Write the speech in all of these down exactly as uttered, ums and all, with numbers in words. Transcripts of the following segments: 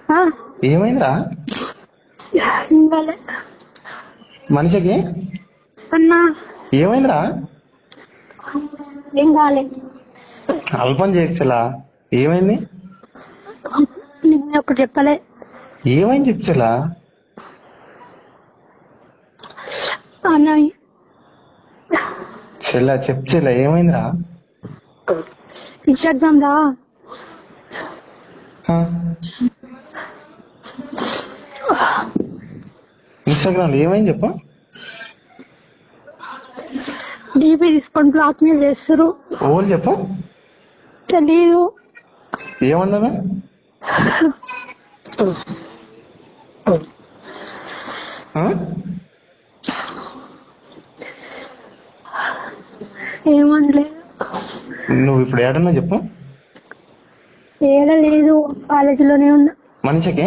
ఏమైందిరా? మనిషికి అన్నా ఏమైందిరా? ఏం కాలే. అల్పం చేయచ్చలా. ఏమైంది? నిన్న ఒకటి చెప్పలే. ఏమైంది చెప్చలా? అన్నా చెల్లా చెప్చెలా ఏమైందిరా? ఇన్స్టాగ్రామ్ రా ఇన్స్టాగ్రామ్ లో ఏమైంది చెప్పు. డీపీ తీసుకొని బ్లాక్ మెయిల్ చేస్తారు. ఓళ్ళు చెప్పు. తెలీదు. ఏమన్నా? ఏమనలేదు. నువ్వు ఇప్పుడు ఏడన్నా చెప్పు. ఏడలేదు, కాలేజీలోనే ఉన్నా. మనిషికి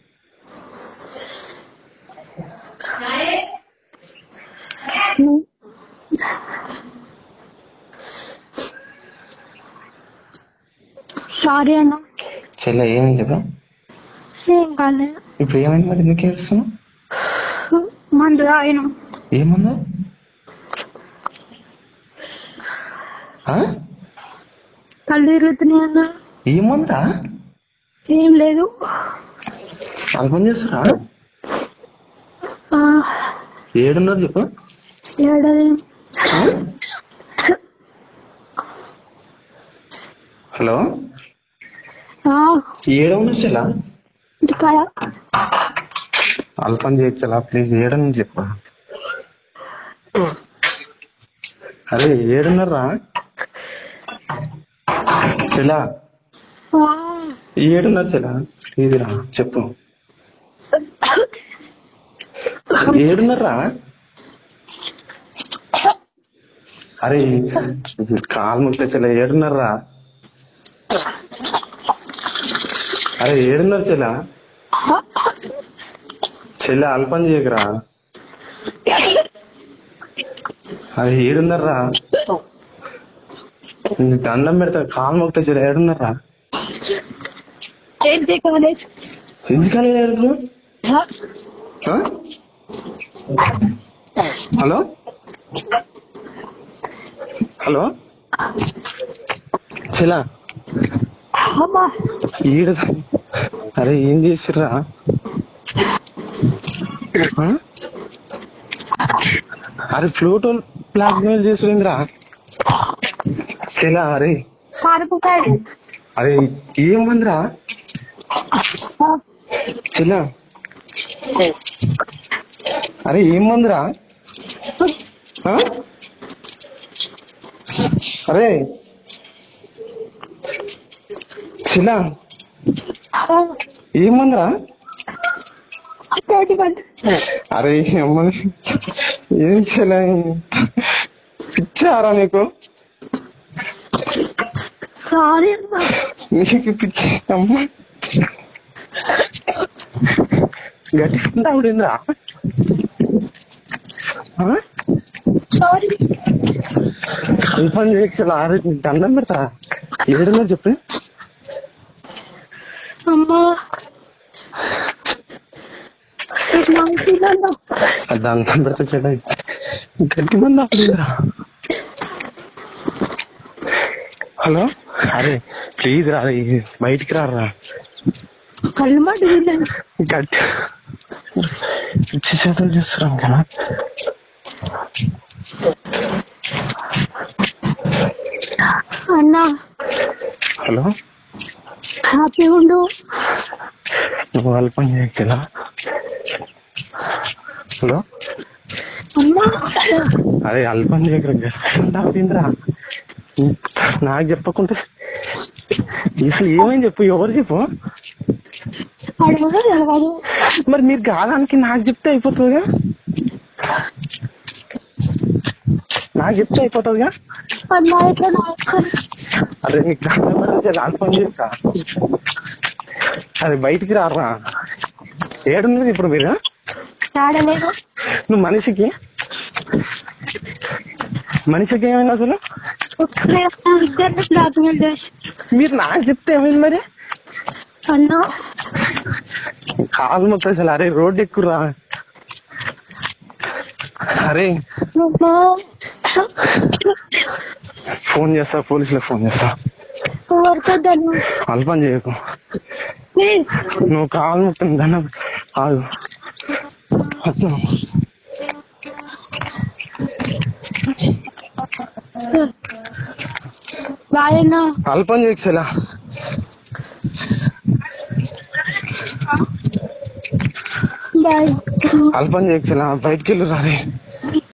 సారీ అన్న. చెల్ల ఏమైంది చెప్పు. ఏం కాలేదు. ఇప్పుడు ఏమైంది మరి? ఎందుకు ఏడుస్తున్నావు? మందు తాగిన. ఏమన్నా? కళ్ళు తిరుగుతున్నాయి అన్న. ఏమందా? ఏం లేదు. అల్పం చేస్తురా? ఏడున్నారు చెప్పు. ఏడది. హలో, ఏడవున్నా చెలా? అల్పం చేయొచ్చలా ప్లీజ్? ఏడని చెప్పు. అరే ఏడున్నారా చెలా? ఏడున్నారు చెలా? ప్లీజ్ రా చెప్పు. ఏడున్నారా? అరే కాలు ముట్లే చెలా. ఏడున్నారా? అరే ఏడున్నారు చెలా? చెల్లా అల్పం చేయకరా. అరే ఏడున్నారా? దండం పెడతా, కాలు మొక్తా చెల్లా. ఏడున్నారా? ఎందుకని లేరు? హలో హలో చెలా ఈడ. అరే ఏం చేసిర్రా? అరే ఫ్లూటో బ్లాక్ మెయిల్ చేసిందిరా చెలా. అరే అరే ఏమందిరా చెలా? అరే ఏమందిరా? అరే చెలా ఏమందిరా? అరే అమ్మని ఏం చెలా, పిచ్చారా నీకు? సారీ నీకు పిచ్చి అమ్మ. గట్టిగా ఆవిడిందిరా. అల్పం చేయొచ్చు. ఆరు దండం పెడతా. ఏడున్నా చెప్పి. అమ్మా దండం పెడతా చెడ. గట్టి మంది ఆవిడిందిరా. హలో, అరే ప్లీజ్ రా, బయటికి రారా. కళ్ళు మాట గట్టి పిచ్చి చేతులు చేస్తున్నాం కదా. అన్నా హలో, హ్యాపీగా ఉండు. నువ్వు అల్పం చేయొచ్చులా. హలో, అరే అల్పం చేయకరా. నాకు చెప్పకుంటే అసలు ఏమైంది చెప్పు. ఎవరు చెప్పు. మరి మీరు కాదానికి నాకు చెప్తే అయిపోతుందిగా. నాకు చెప్తే అయిపోతుందిగా. అరే నీకు అల్పం చేయక. అరే బయటికి రారా. ఏడున్నది ఇప్పుడు మీరు? నువ్వు మనిషికి మనిషికి ఏమైంది అసలు? బ్లాక్ మెయిల్ చేసి. మీరు నాకు చెప్తే ఏమైంది మరి? అన్నా కాలు మొత్తం అసలు. అరే రోడ్ ఎక్కురా. అరే ఫోన్ చేస్తా, పోలీసులకు ఫోన్ చేస్తా. వర్కద్దాను అల్పం చేయకు ప్లీజ్. నువ్వు కాలు మొత్తం దండం ఆగు. బాయ్ అన్న. అల్పం చేయకులా. బాయ్. అల్పం చేయకులా, బయటికి వెళ్ళు రారే.